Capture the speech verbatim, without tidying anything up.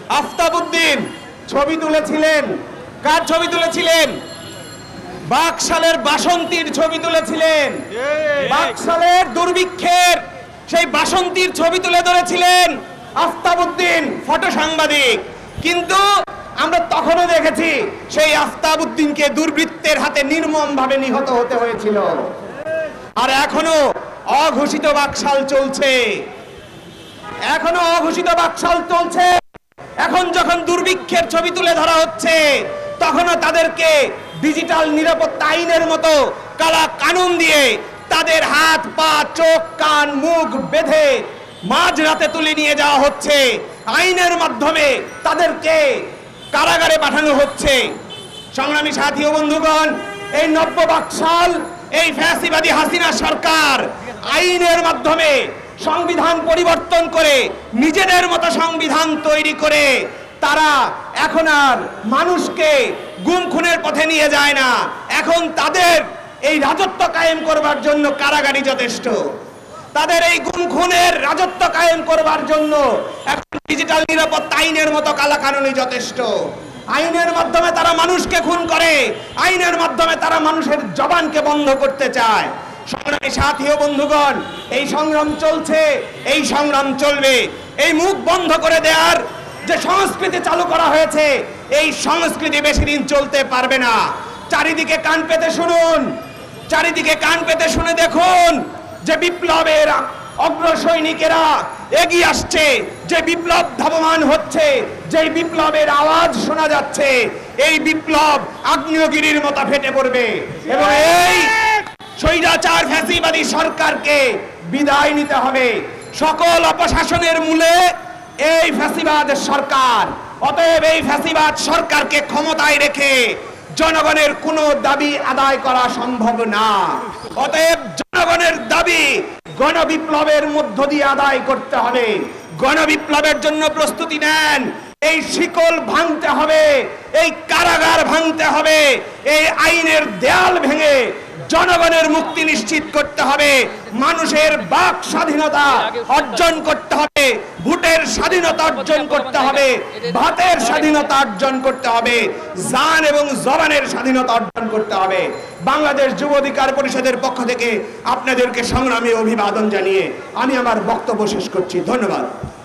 আফতাবউদ্দিন ছবি তুলেছিলেন। কার ছবি তুলেছিলেন? বাকশালের বাসন্তীর ছবি তুলেছিলেন। বাকশালের দুর্ভিক্ষের সেই বাসন্তীর ছবি তুলে ধরেছিলেন আফতাবউদ্দিন ফটো সাংবাদিক। কিন্তু আমরা তখনও দেখেছি সেই আফতাবউদ্দিনকে দুর্বৃত্তের হাতে নির্মমভাবে নিহত হতে হয়েছিল। আর এখনো অঘোষিত বাকশাল চলছে, এখনো অঘোষিত বাকশাল চলছে। এখন যখন দুর্ভিক্ষের ছবি তুলে ধরা হচ্ছে, তখনও তাদেরকে ডিজিটাল নিরাপত্তা আইনের মতো কালা কানুন দিয়ে তাদের হাত পা চোখ কান মুখ বেঁধে মাঝরাতে তুলে নিয়ে যাওয়া হচ্ছে। আইনের মাধ্যমে তাদেরকে কারাগারে পাঠানো হচ্ছে। সংগ্রামী সাথী ও বন্ধুগণ, এই নব্য বাকশাল, এই ফ্যাসিবাদী হাসিনা সরকার আইনের মাধ্যমে সংবিধান পরিবর্তন করে নিজেদের মতো সংবিধান তৈরি করে তারা এখন আর মানুষকে গুম খুনের পথে নিয়ে যায় না। এখন তাদের এই রাজত্ব কায়েম করবার জন্য কারাগারই যথেষ্ট। তাদের এই গুম খুনের রাজত্ব কায়েম করবার জন্য এখন ডিজিটাল নিরাপত্তা আইনের মতো কালাকানুনই যথেষ্ট। আইনের মাধ্যমে তারা মানুষকে খুন করে, আইনের মাধ্যমে তারা মানুষের জবানকে বন্ধ করতে চায়। সংগ্রামী সাথী ও বন্ধুগণ, এই সংগ্রাম চলছে, এই সংগ্রাম চলবে। এই মুখ বন্ধ করে দেওয়ার যে সংস্কৃতি চালু করা হয়েছে, এই সংস্কৃতি বেশি দিন চলতে পারবে না। চারিদিকে কান পেতে শুনুন, চারিদিকে কান পেতে শুনে দেখুন যে বিপ্লবের অগ্রসৈনিকেরা এগিয়ে আসছে, যে বিপ্লব ধাবমান হচ্ছে, যে বিপ্লবের আওয়াজ শোনা যাচ্ছে। এই বিপ্লব আগ্নেয়গিরির মতো ফেটে পড়বে এবং এই স্বৈরাচার ফ্যাসিবাদী সরকারকে বিদায় নিতে হবে। সকল অপশাসনের মূলে এই ফ্যাসিবাদ সরকার। অতএব এই ফ্যাসিবাদ সরকারকে ক্ষমতায় রেখে জনগণের কোনো দাবি আদায় করা সম্ভব না। অতএব জনগণের দাবি গণবিপ্লবের মধ্য দিয়ে আদায় করতে হবে। গণবিপ্লবের জন্য প্রস্তুতি নেন। এই শিকল ভাঙতে হবে, এই কারাগার ভাঙতে হবে, এই আইনের দেয়াল ভেঙে জনগণের মুক্তি নিশ্চিত করতে হবে। মানুষের বাক স্বাধীনতা অর্জন করতে হবে, ভোটের স্বাধীনতা অর্জন করতে হবে, ভাতের স্বাধীনতা অর্জন করতে হবে, জান এবং জবানের স্বাধীনতা অর্জন করতে হবে। বাংলাদেশ যুব অধিকার পরিষদের পক্ষ থেকে আপনাদেরকে সংগ্রামী অভিবাদন জানিয়ে আমি আমার বক্তব্য শেষ করছি। ধন্যবাদ।